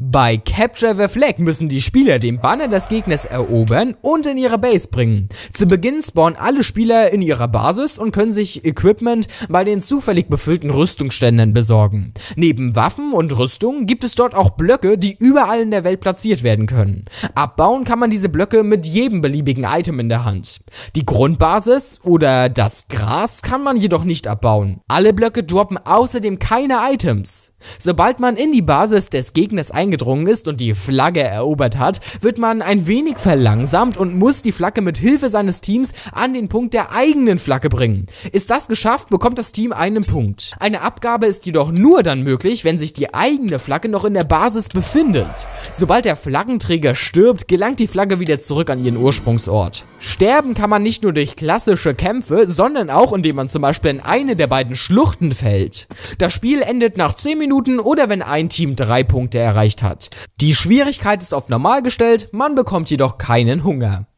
Bei Capture the Flag müssen die Spieler den Banner des Gegners erobern und in ihre Base bringen. Zu Beginn spawnen alle Spieler in ihrer Basis und können sich Equipment bei den zufällig befüllten Rüstungsständen besorgen. Neben Waffen und Rüstung gibt es dort auch Blöcke, die überall in der Welt platziert werden können. Abbauen kann man diese Blöcke mit jedem beliebigen Item in der Hand. Die Grundbasis oder das Gras kann man jedoch nicht abbauen. Alle Blöcke droppen außerdem keine Items. Sobald man in die Basis des Gegners eingedrungen ist und die Flagge erobert hat, wird man ein wenig verlangsamt und muss die Flagge mit Hilfe seines Teams an den Punkt der eigenen Flagge bringen. Ist das geschafft, bekommt das Team einen Punkt. Eine Abgabe ist jedoch nur dann möglich, wenn sich die eigene Flagge noch in der Basis befindet. Sobald der Flaggenträger stirbt, gelangt die Flagge wieder zurück an ihren Ursprungsort. Sterben kann man nicht nur durch klassische Kämpfe, sondern auch indem man zum Beispiel in eine der beiden Schluchten fällt. Das Spiel endet nach 10 Minuten oder wenn ein Team 3 Punkte erreicht hat. Die Schwierigkeit ist auf normal gestellt, man bekommt jedoch keinen Hunger.